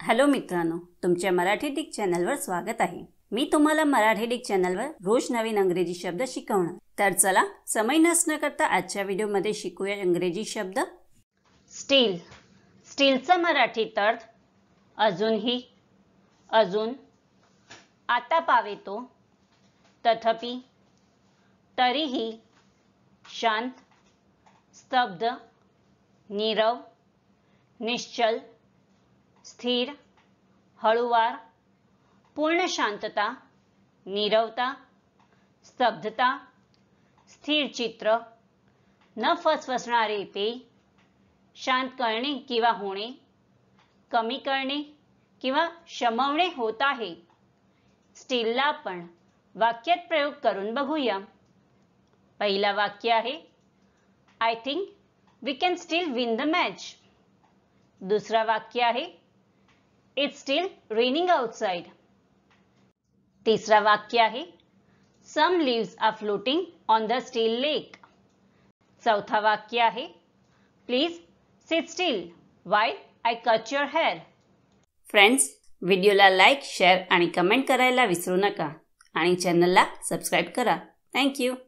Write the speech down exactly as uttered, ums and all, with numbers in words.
Hello मित्रांनो, तुमच्या Marathi Dick चॅनलवर स्वागत आहे। मी तुम्हाला मराठी डिक चॅनलवर रोज नवीन इंग्रजी शब्द शिकवणार। तर चला समय नष्ट न करता आजच्या व्हिडिओमध्ये शिकूया इंग्रजी शब्द। स्टील, स्टीलचा मराठीत अर्थ अजूनही, अजून, आता पावेतो, तथापि, तरीही, शांत, स्तब्ध, नीरव, निश्चल, स्थिर, हळुवार, पूर्ण शांतता, नीरवता, स्तब्धता, स्थिर चित्र, न फसफसणारे पेय, शांत करणे किंवा होणे, कमी करणे किंवा शमवणे होत आहे। स्टीलला आपण वाक्यात प्रयोग करून बघूया। पहिला वाक्य आहे, I think we can still win the match. दुसरा वाक्य आहे, It's still raining outside. तिसरा वाक्य आहे, Some leaves are floating on the still lake. चौथा वाक्य आहे, Please sit still while I cut your hair. Friends, व्हिडिओला लाईक, शेअर आणि कमेंट करायला विसरू नका आणि चॅनलला सबस्क्राइब करा। Thank you.